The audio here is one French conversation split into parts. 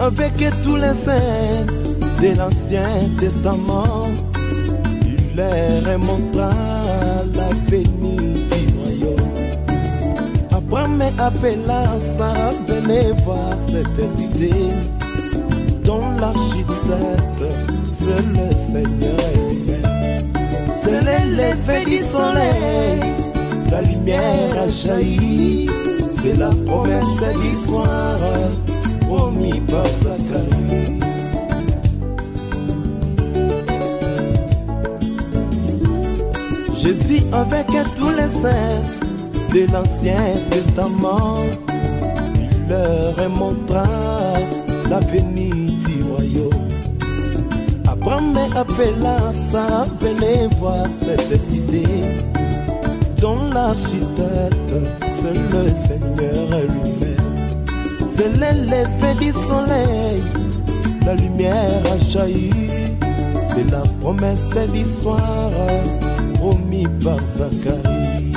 avec tous les saints de l'Ancien Testament. Il leur montra la venue du royaume. Abraham appela Sarah, venez voir cette cité dont l'architecte c'est le Seigneur lui-même. C'est le lever du soleil, la lumière a jailli. C'est la promesse du soir promis par Zacharie. Jésus avec tous les saints de l'Ancien Testament, il leur montra la venue du royaume. Abraham appela Sarah, venez voir cette cité dont l'architecte c'est le Seigneur lui-même. C'est le lever du soleil, la lumière a jailli. C'est la promesse du soir promis par Zacharie.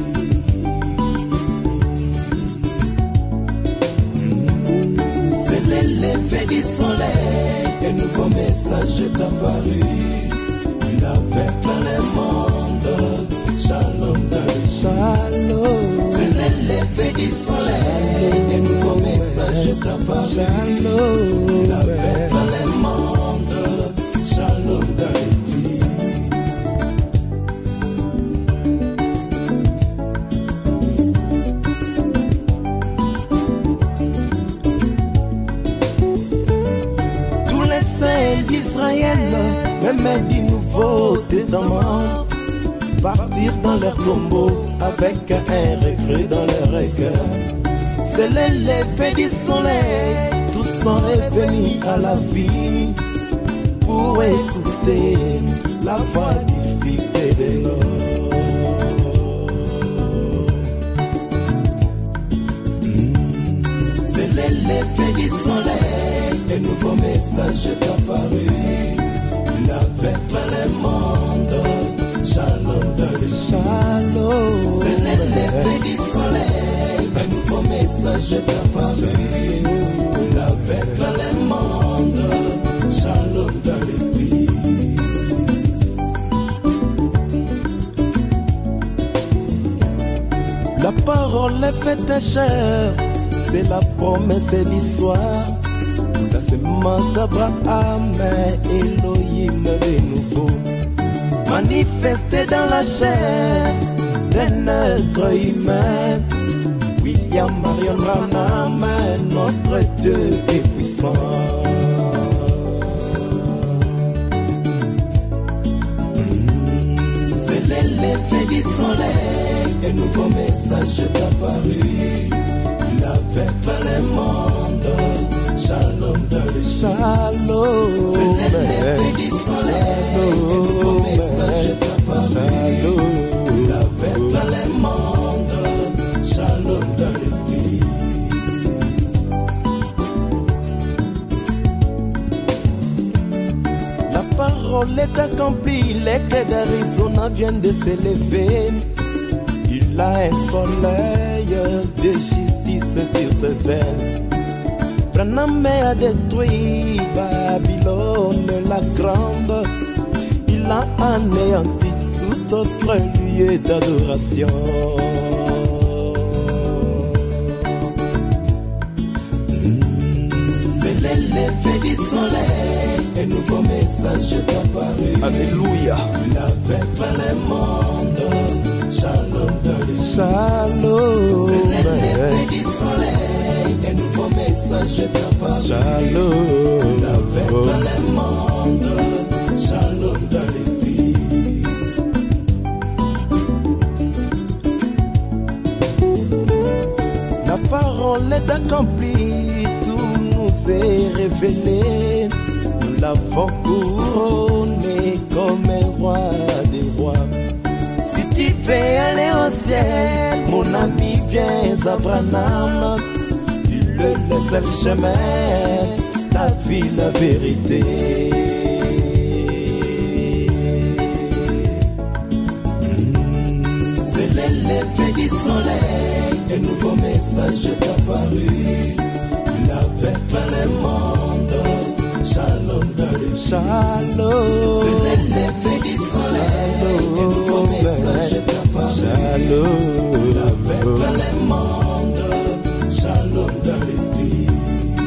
C'est le lever du soleil, un nouveau message est apparu. Il avait plein le monde, shalom dans le shalom. C'est le lever du soleil, un nouveau message est apparu. Shalom. Il avait plein le monde, shalom dans l'église. d'Israël, même du Nouveau Testament, partir dans leur tombeau avec un regret dans leur cœur. C'est le lever du soleil, tous sont revenus à la vie pour écouter la voix du Fils de l'homme. C'est le lever du soleil, un nouveau message est apparu. Il avait plein le monde, shalom dans le shalom. C'est le lever du soleil, un nouveau message est apparu. Il avait plein le monde, shalom dans l'église. La parole est faite chair, c'est la promesse d'histoire. La semence d'Abraham, Elohim de nouveau, manifesté dans la chair d'un être humain. William Marion Branham, notre Dieu est puissant. C'est le lever du soleil, un nouveau message est apparu. Il avait plein le monde, shalom dans le shalom. C'est le lever du soleil, un nouveau message est apparu. Il avait plein le monde, shalom dans l'église. La parole est accomplie, les clés d'Arizona viennent de s'élever. Il a un soleil de justice sur ses ailes. Branham a détruit Babylone la grande. Il a anéanti tout autre lieu d'adoration. C'est le lever du soleil, un nouveau message est apparu. Alléluia. Il avait plein le monde, shalom dans le shalom. C'est le lever du soleil, un nouveau message est apparu. Shalom. Il avait plein le monde, shalom dans l'église. La parole est accomplie, tout nous est révélé. Nous l'avons couronné comme un roi des rois. Si tu veux aller au ciel, mon ami, viens à Branham. Il le seul chemin, la vie, la vérité. C'est le lever du soleil, un nouveau message est apparu. Il avait plein le monde, Shalom. C'est l'élevé du soleil. Un nouveau message est apparu. Shalom. Avec plein le monde. Shalom dans l'église.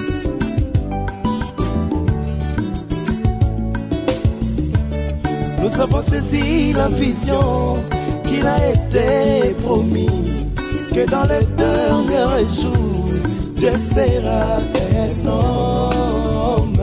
Nous avons saisi la vision qu'il a été promis, que dans les derniers jours, Dieu sera un homme.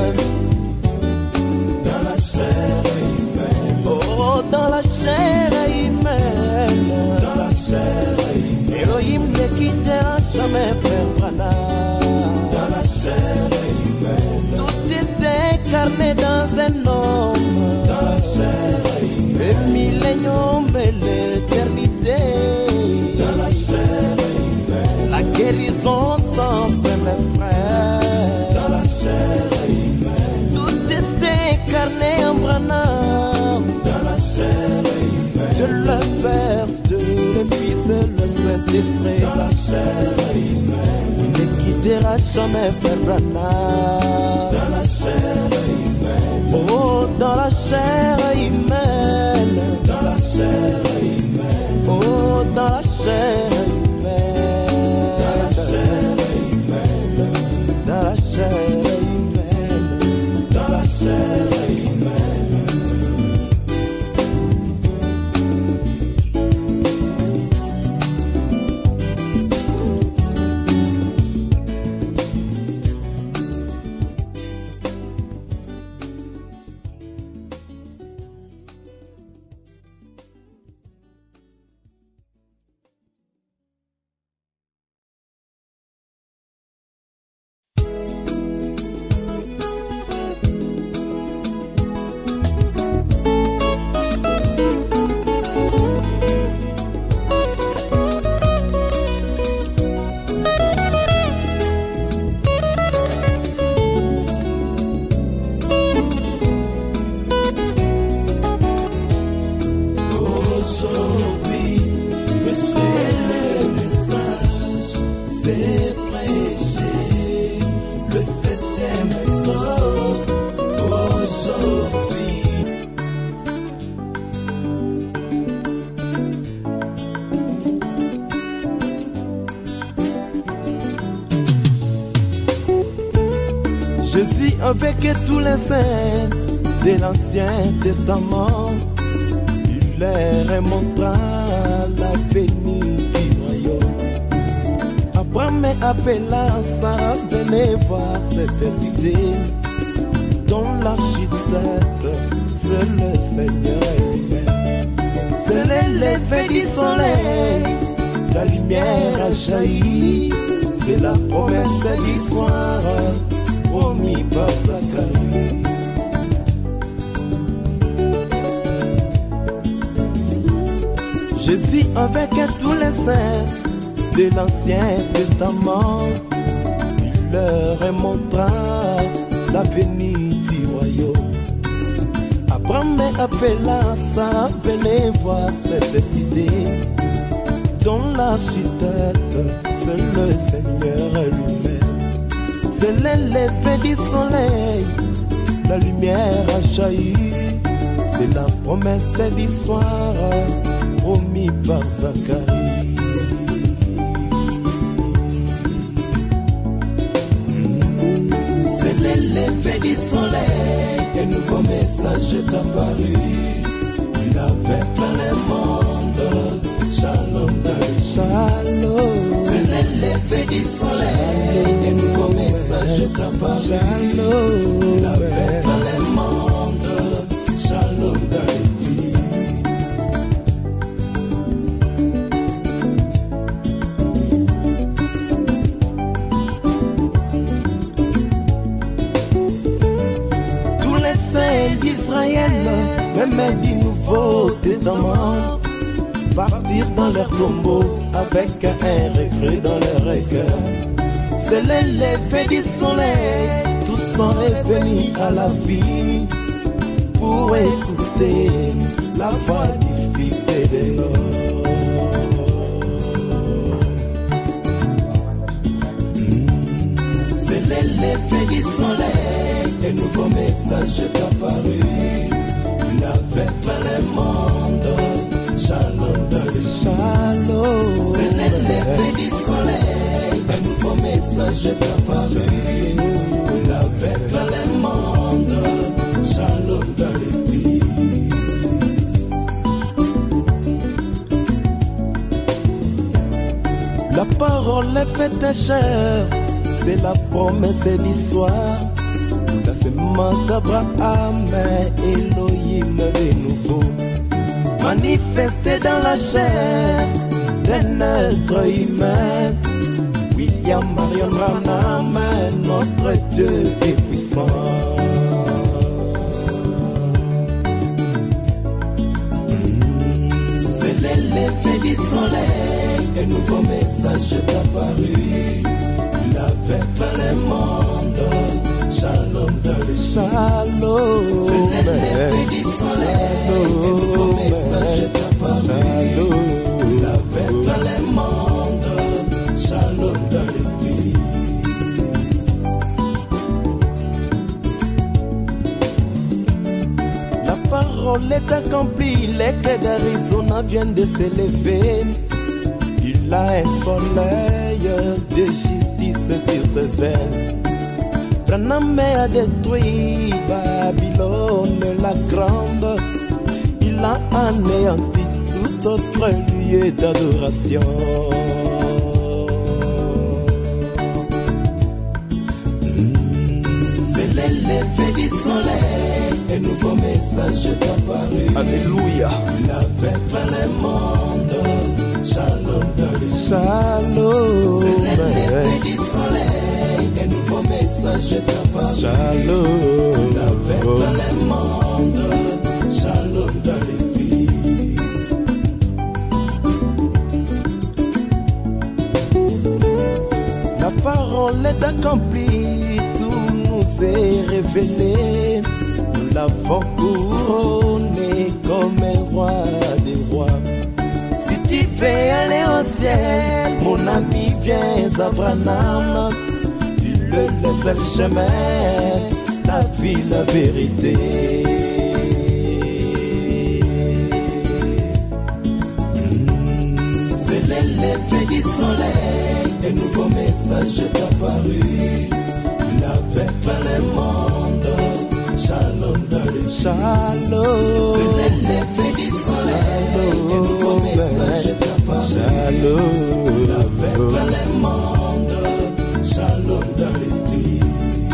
Dans la chair humaine. Oh, dans la chair humaine. Dans la chair humaine. Elohim ne quittera jamais Frère Branham. Dans la chair humaine. Tout est incarné dans un homme. Dans la chair humaine. Le millénium et l'éternité. Dans la chair humaine. La guérison semble mes frères. Dans la chair humaine. Tout est incarné en Branham. Dans la chair humaine. Dieu le Père, Dieu le Fils et le Saint-Esprit. Dans la chair humaine. Il ne quittera jamais Frère Branham. Dans la chair humaine. Oh, dans la chair humaine. Dans la chair humaine. Oh, dans la chair humaine. Dans la chair humaine. Dans la chair humaine. Dans la chair humaine. Jésus avec tous les saints de l'Ancien Testament, il leur montra la venue du royaume. Abraham appela Sarah, venez voir cette cité dont l'architecte c'est le Seigneur lui-même. C'est l'élevé du soleil, la lumière a jailli, c'est la promesse du soir promis par Zacharie. Jésus avec tous les saints de l'Ancien Testament, il leur montra la venue du royaume. Abraham appela Sarah, venez voir cette cité dont l'architecte c'est le Seigneur lui-même. C'est l'élevé du soleil, la lumière a jailli, c'est la promesse du soir promis par Zacharie. C'est l'élevé du soleil, un nouveau message est apparu. Il avait plein le monde, shalom dans le Shalom. C'est l'élevé du soleil, un nouveau message est apparu. Shalom. Il avait plein le monde, shalom dans l'église. Tous les saints d'Israël, même du Nouveau Testament, partir dans leur tombeau avec un regret dans leur cœur. C'est l'élevé du soleil, tous sont revenus à la vie pour écouter la voix du Fils et de l'homme. C'est l'élevé du soleil, un nouveau message est apparu. Il avait plein le monde. Shalom dans les Shalom. C'est l'élevé du soleil. Un nouveau message est apparu. Il avait plein le monde. Shalom dans l'église. La parole est faite chair. C'est la promesse et l'histoire. La semence d'Abraham, Elohim de nouveau. Manifesté dans la chair d'un être humain. William Marion Branham, notre Dieu est puissant. C'est l'élevé du soleil. Un nouveau message est apparu. Il avait plein le monde. Shalom dans les Shalom. C'est l'élevé du soleil. Un nouveau message est apparu. Il avait plein le monde. Shalom dans l'église. La parole est accomplie. Les clés d'Arizona viennent de s'élever. Il a un soleil de justice sur ses ailes. Branham a détruit Babylone la grande. Il a anéanti tout autre lieu d'adoration. C'est l'élevé du soleil. Un nouveau message est apparu. Alléluia. Il avait plein le monde. Shalom dans les Shalom. C'est l'élevé du soleil. Un nouveau message est apparu. Shalom. Il avait plein le monde. Shalom dans l'église. La parole est accomplie, tout nous est révélé. Nous l'avons couronné comme un roi des rois. Si tu veux aller au ciel, mon ami, viens à Branham. Il est le seul chemin, la vie, la vérité. C'est l'élevé du soleil. Un nouveau message est apparu. Il avait plein le monde. Shalom dans les Shalom. C'est l'élevé du soleil. Un nouveau message est apparu. Shalom. Il avait plein le monde. Shalom dans l'église.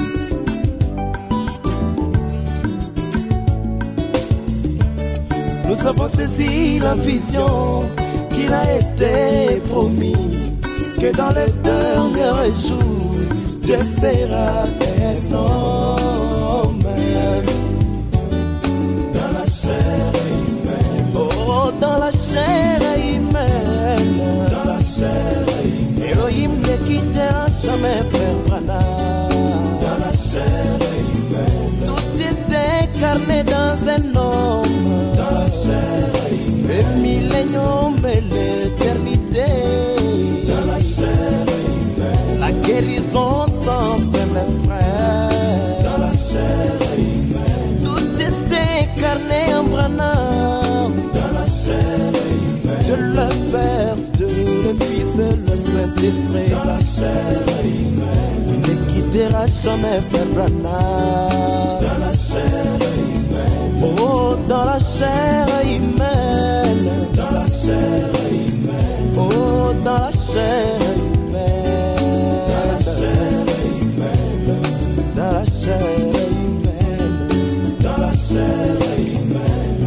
Nous avons saisi la vision qu'il a été promis, que dans les derniers jours, Dieu sera un homme. Dans la chair humaine. Oh, dans la chair humaine. Dans la chair humaine. Elohim ne quittera jamais Frère Branham. Dans la chair humaine. Tout est incarné dans un homme. Dans la chair humaine. Le millénium et l'éternité. Dans la chair humaine. La guérison sans fin, mes frères. Dans la chair humaine. Tout est incarné en Branham. Dans la chair humaine. Dieu le Père, Dieu le Fils et le Saint-Esprit. Dans la chair humaine. Il ne quittera jamais Frère Branham. Dans la chair humaine. Oh, dans la chair humaine. Dans la chair humaine. Oh, dans la chair humaine. Dans la chair humaine. Dans la chair humaine. Dans la chair humaine.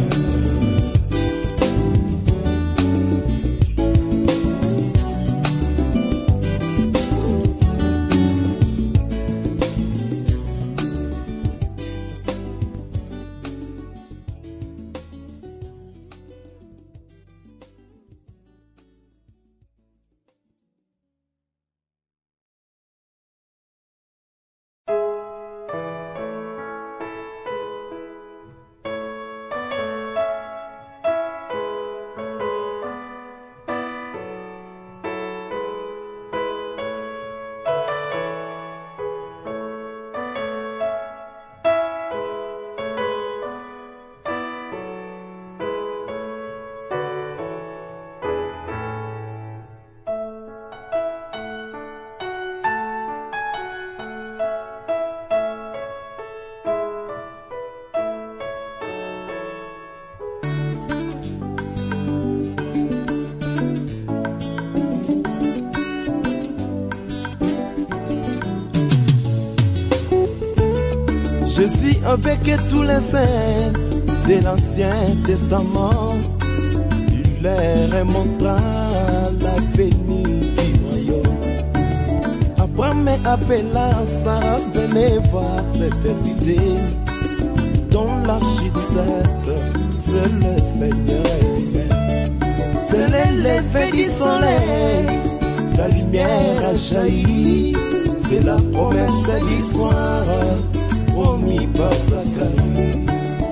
avec tous les saints de l'Ancien Testament. Il leur montra la venue du royaume. Abraham appela Sarah, venez voir cette cité dont l'architecte c'est le Seigneur lui-même. C'est le lever du soleil, la lumière a jailli. C'est la promesse du soir promis par Zacharie.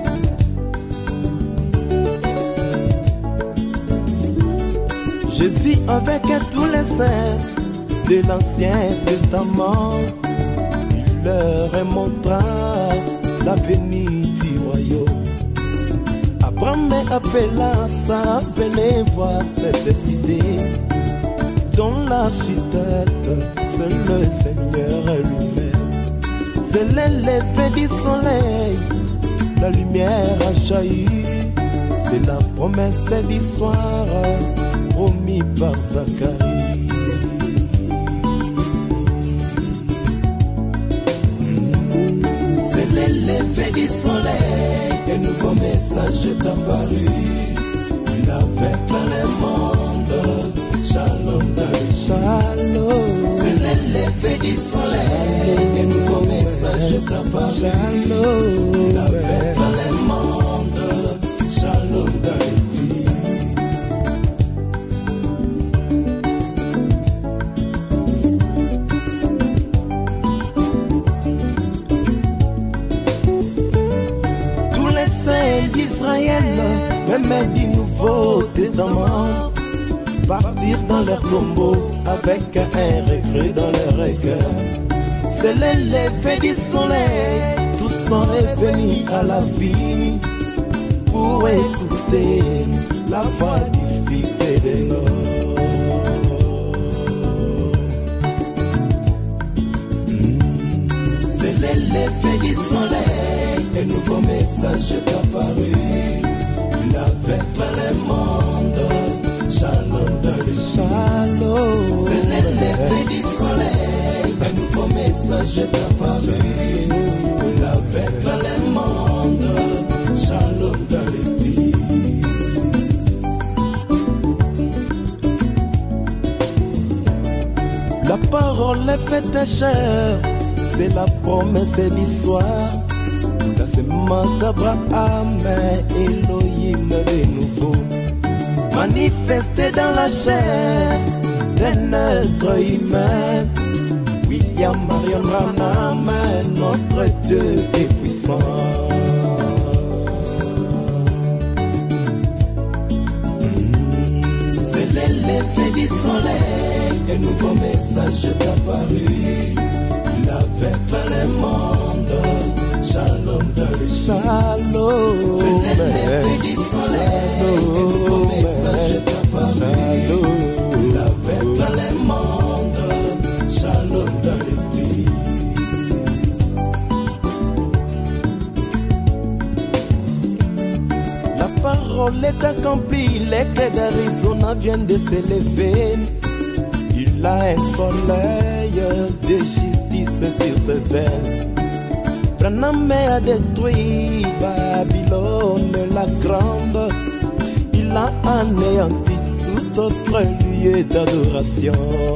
Jésus avec tous les saints de l'Ancien Testament, il leur montra la venue du royaume. Abraham appela Sarah, venez voir cette cité dont l'architecte c'est le Seigneur lui-même. C'est le lever du soleil, la lumière a jailli. C'est la promesse du soir promis par Zacharie. C'est le lever du soleil, un nouveau message est apparu. Il avait plein le monde, shalom dans le Shalom. C'est le lever du soleil, un nouveau message est apparu. Shalom. Il avait plein le monde, shalom dans le d'Israël, même du Nouveau Testament, partir dans leur tombeau avec un regret dans leur cœur. C'est le lever du soleil, tous sont revenus à la vie pour écouter la voix du Fils et de l'homme. C'est le lever du soleil, un nouveau message est apparu. Il avait plein le monde, shalom dans le Shalom. C'est le lever du soleil, un nouveau message est apparu. Il avait plein le monde, shalom dans l'église. La parole est faite chair, c'est la promesse d'histoire. La semence d'Abraham, Elohim de nouveau, manifesté dans la chair d'un être humain. William Marion Branham, notre Dieu est puissant. C'est le lever du soleil, un nouveau message est apparu. Il avait plein le monde, shalom dans le Shalom. C'est le lever du soleil, un nouveau message est apparu. Il avait plein le monde, shalom dans l'église. La parole est accomplie, les clés d'Arizona viennent de s'élever. Il a un soleil de justice sur ses ailes. Branham a détruit Babylone la grande. Il a anéanti tout autre lieu d'adoration.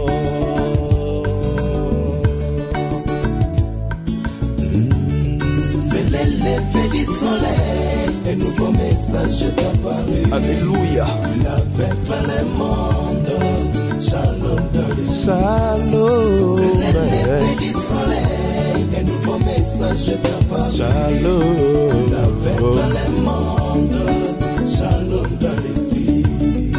C'est le lever du soleil, un nouveau message est apparu. Alléluia. Il avait plein le monde, shalom dans le Shalom. C'est le lever du soleil, un nouveau message est apparu. Shalom. Il avait plein le monde, shalom dans l'église.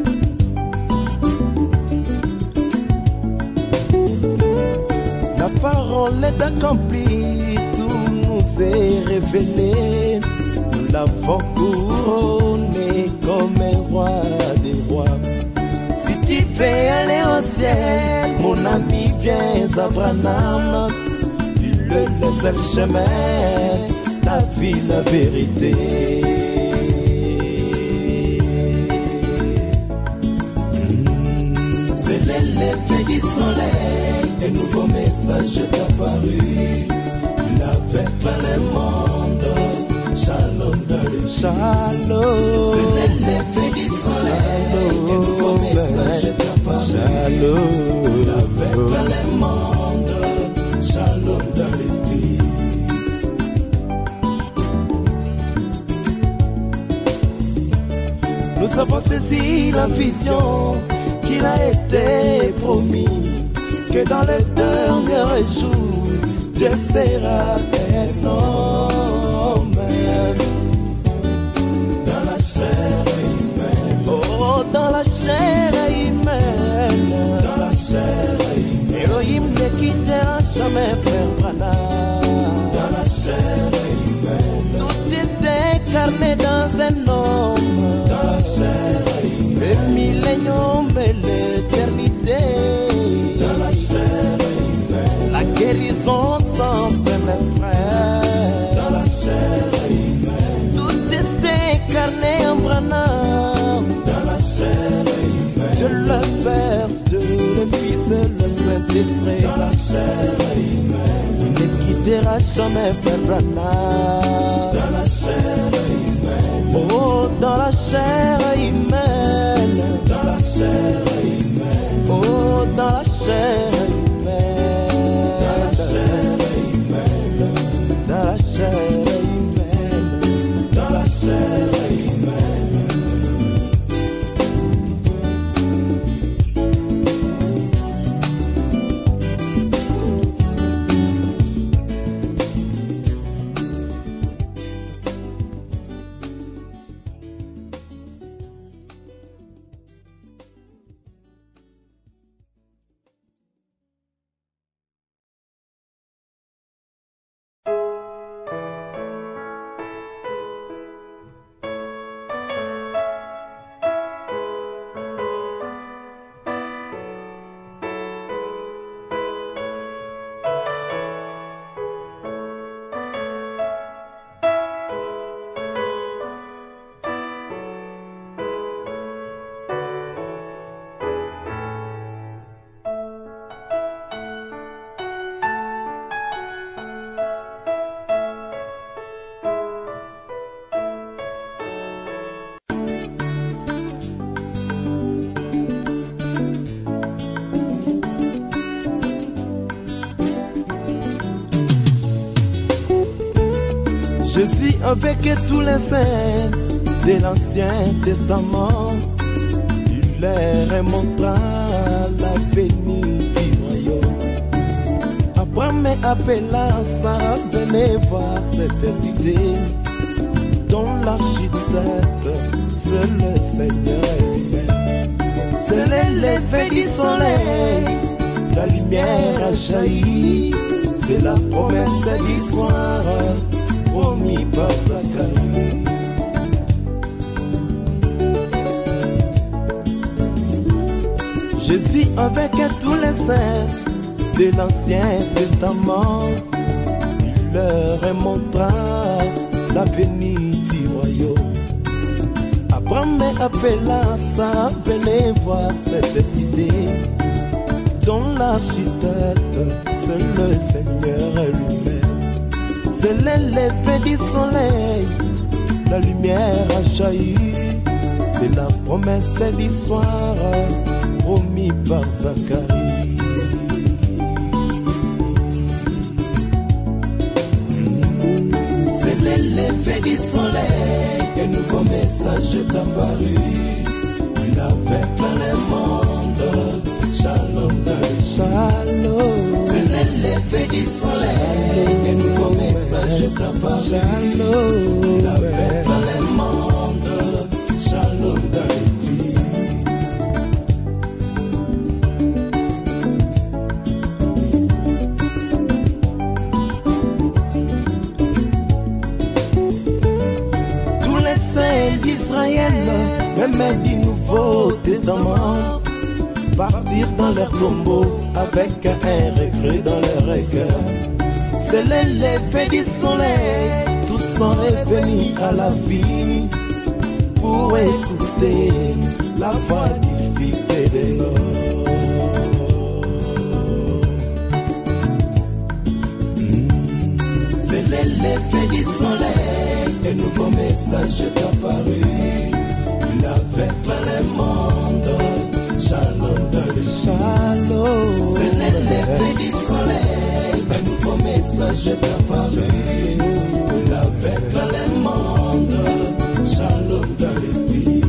La parole est accomplie, tout nous est révélé. Nous l'avons couronné comme un roi des rois. Si tu veux aller au ciel, mon ami, viens à Branham. Il le seul chemin, la vie, la vérité. C'est le lever du soleil, un nouveau message est apparu. Il avait plein le monde, Shalom. C'est le lever du soleil. Un nouveau message est apparu. Shalom. Avec le monde. Shalom dans l'église. Nous avons saisi la vision qu'il a été promis, que dans les derniers jours, Dieu sera un homme. Dans la chair humaine. Oh, dans la chair humaine. Dans la chair humaine. Elohim ne quittera jamais Frère Branham. Dans la chair humaine. Tout est incarné dans un homme. Dans la chair humaine. Le millénium et l'éternité. Dans la chair humaine. La guérison sans fin, mes frères. Dans la chair humaine. Tout est incarné en Branham. Dans la chair humaine. Dieu le Père, Dieu le Fils et le Saint-Esprit. Dans la chair humaine. Il ne quittera jamais Frère Branham. Dans la chair humaine. Oh, dans la chair humaine. Dans la chair humaine. Oh, dans la chair humaine. Dans la chair humaine. Dans la chair humaine. Dans la chair humaine. Jésus avec tous les saints de l'Ancien Testament, il leur montra la venue du royaume. Abraham appela Sarah, venez voir cette cité dont l'architecte c'est le Seigneur lui-même. C'est le lever du soleil, la lumière a jailli, c'est la promesse du soir promis par Zacharie. Jésus avec tous les saints de l'Ancien Testament, il leur montra la venue du royaume. Abraham appela Sarah, venez voir cette cité dont l'architecte c'est le Seigneur lui-même. C'est le lever du soleil, la lumière a jailli, c'est la promesse du soir promis par Zacharie. C'est le lever du soleil, un nouveau message est apparu. Il avait plein le monde, shalom dans le Shalom. C'est le lever du soleil, un nouveau message est apparu. Shalom. Il avait plein le monde, shalom dans l'église. d'Israël, même du Nouveau Testament, partir dans leur tombeau avec un regret dans leur cœur. C'est le lever du soleil, tous sont revenus à la vie pour écouter la voix du Fils et de l'homme. C'est les levées du soleil, un nouveau message est apparu. Il avait éclairé le monde, shalom dans le Shalom. C'est les levées du soleil, un nouveau message est apparu. Il avait éclairé le monde, shalom dans l'église.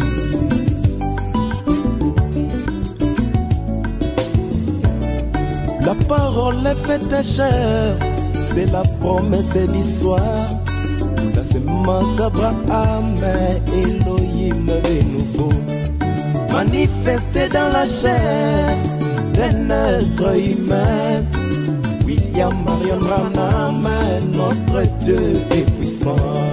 La parole est faite chair, c'est la promesse d'histoire. La semence d'Abraham, Elohim de nouveau, manifesté dans la chair d'un être humain. William Marion Branham, notre Dieu est puissant.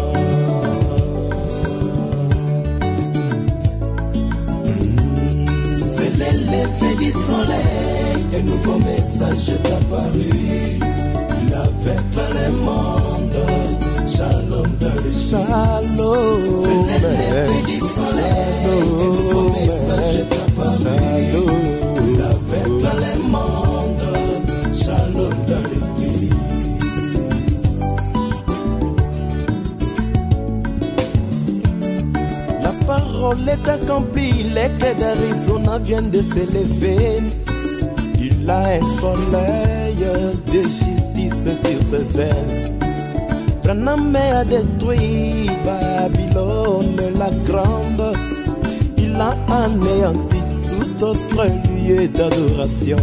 C'est les levées du soleil, un nouveau message est apparu. Il avait éclairé le monde, shalom dans le Shalom. C'est les levées du soleil, un nouveau message est apparu. Il avait éclairé le monde, shalom dans l'église. La parole est accomplie, les clés d'Arizona viennent de s'élever. Il a un soleil de justice sur ses ailes. Branham a détruit Babylone la grande. Il a anéanti tout autre lieu d'adoration.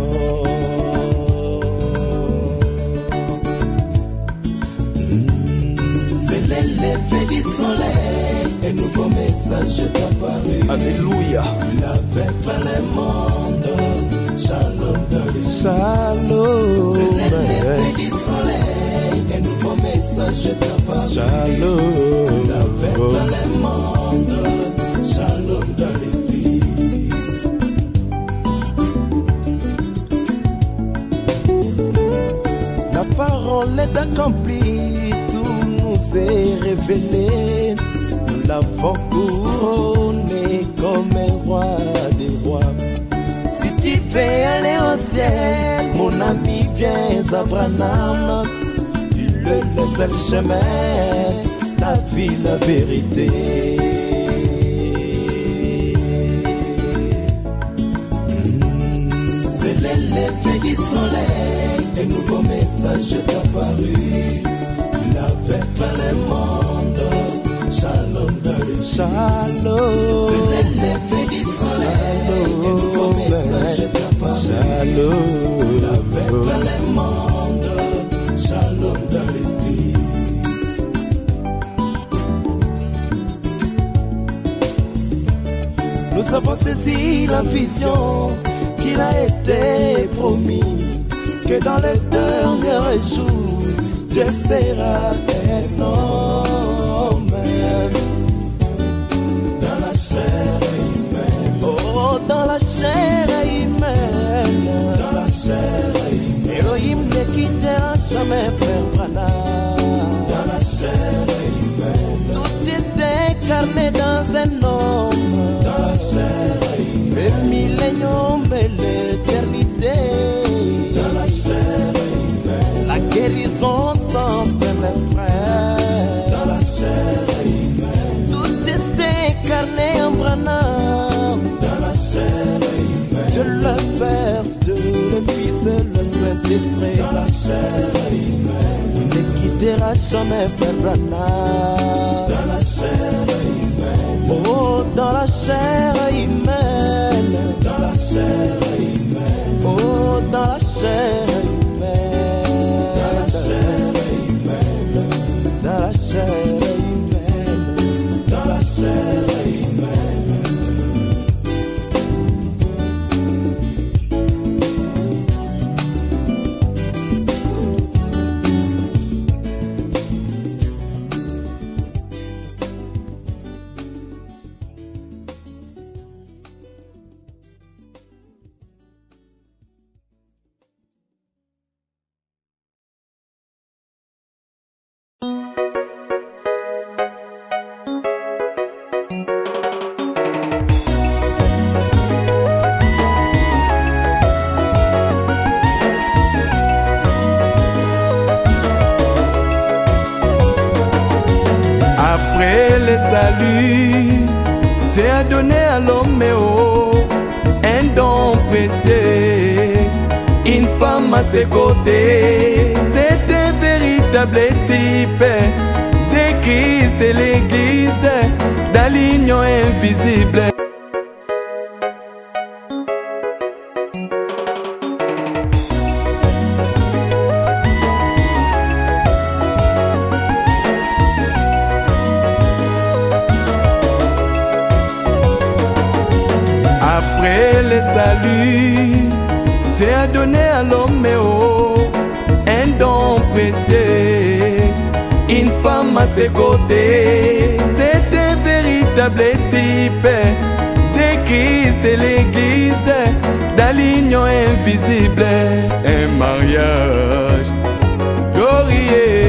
C'est les levées du soleil, un nouveau message est apparu. Alléluia. Il avait éclairé le monde, shalom dans le Shalom. C'est les levées du soleil, un nouveau message est apparu. Shalom. Il avait éclairé le monde, shalom dans l'église. La parole est accomplie, tout nous est révélé. Nous l'avons couronné comme un roi des rois. Si tu veux aller au ciel, mon ami, viens à Branham. Il le seul chemin, la vie, la vérité. C'est les levées du soleil, un nouveau message est apparu. Il avait éclairé le monde, shalom dans le Shalom. C'est les levées du soleil, un nouveau message est apparu. Shalom. Il avait éclairé le monde, shalom dans l'église. Nous avons saisi la vision qu'il a été promis, que dans les derniers jours, Dieu sera un homme. Dans la chair humaine, Oh, dans la chair humaine, dans la chair humaine, Elohim ne quittera jamais Frère Branham. dans la chair humaine, Tout est incarné dans un homme, dans la chair humaine, le millénium et l'éternité. dans la chair humaine, La guérison sans fin, mes frères. dans la chair humaine, Tout est incarné en Branham. dans la chair humaine, Dieu le Père, Dieu le Fils et le Saint-Esprit. dans la chair humaine, Il ne quittera jamais Frère Branham. dans la chair humaine, Oh, dans la chair humaine. dans la chair humaine, Oh, dans la chair dans la chair humaine. humaine, Dans la chair humaine. dans la chair humaine. Après le salut, Dieu a donné à l'homme un don précieux, une femme à ses côtés. C'est un véritable type de Christ et l'Église dans l'union invisible. Après le salut, Dieu a donné à l'homme un don précieux, une femme à ses côtés. C'est un véritable type de Christ et l'Église dans l'union invisible. Un mariage glorieux.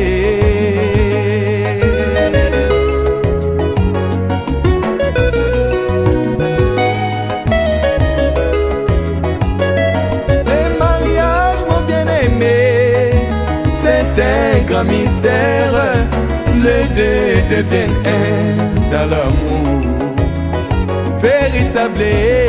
Grand mystère, les deux deviennent un dans l'amour véritable.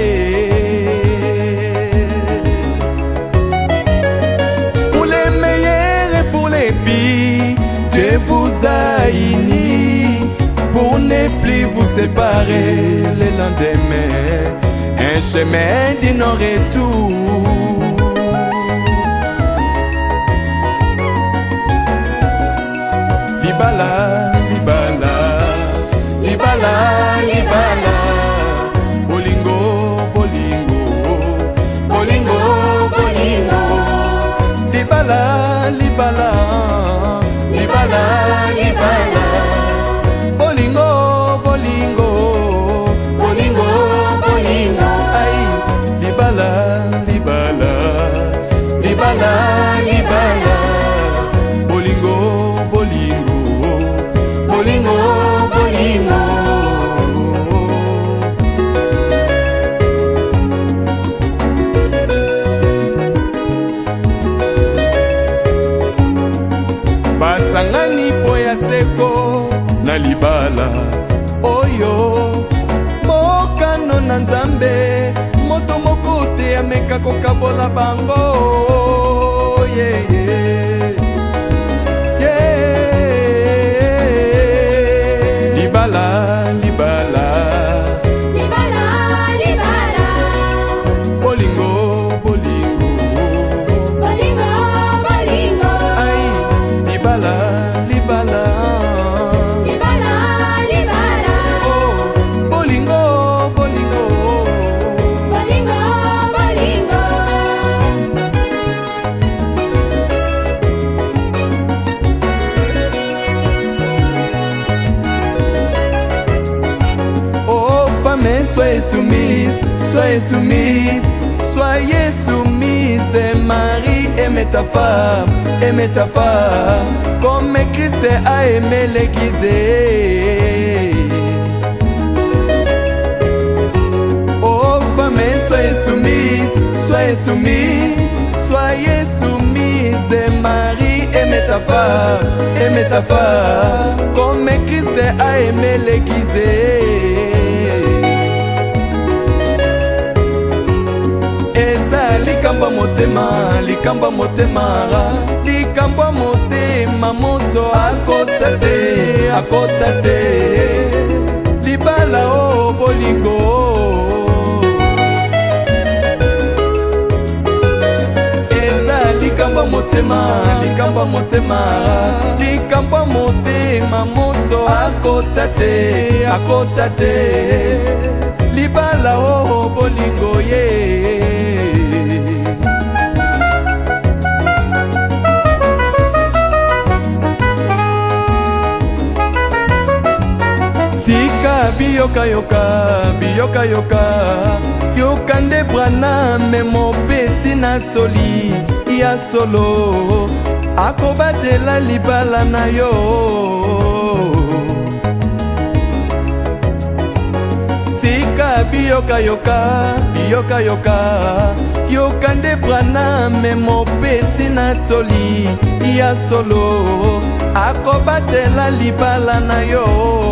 Pour les meilleurs et pour les pires, Dieu vous a unis pour ne plus vous séparer le lendemain. Un chemin de non-retour. Libala, libala, libala, libala, bolingo, bolingo, bolingo, bolingo, libala, libala, libala, libala, bolingo, bolingo, bolingo, bolingo, ay, libala, libala, libala, libala, bolingo, bolingo. Bolingo, bolingo. Basangani poya seko na libala oyo mokano na nzambe moto mokote ameka kokabola bango yeah, yeah. Libala, libala, libala, libala, bolingo, bolingo, bolingo, bolingo, ay, libala, libala, libala, libala, oh, bolingo, bolingo, bolingo, bolingo. Soyez soumise, soyez soumise, soyez soumise. Marie, aime ta femme, comme Christ a aimé l'Église. Oh femme, soyez soumise, soyez soumise, soyez soumise. Marie, aime ta femme, comme Christ a aimé l'Église. Likamba motema, likamba motema, likamba motema, moto akotate, akotate, libala o bolingo. Eza likamba motema, likamba motema, likamba motema, moto akotate, akotate, libala o bolingo ye. Biyoka yoka, biyoka yoka, yoka nde brana memo pesi na toli ya solo akobatela libala na yo. Tika biyoka yoka yoka, yoka yoka, yoka nde Branham mopesi na toli ya solo akobatela libala na yo.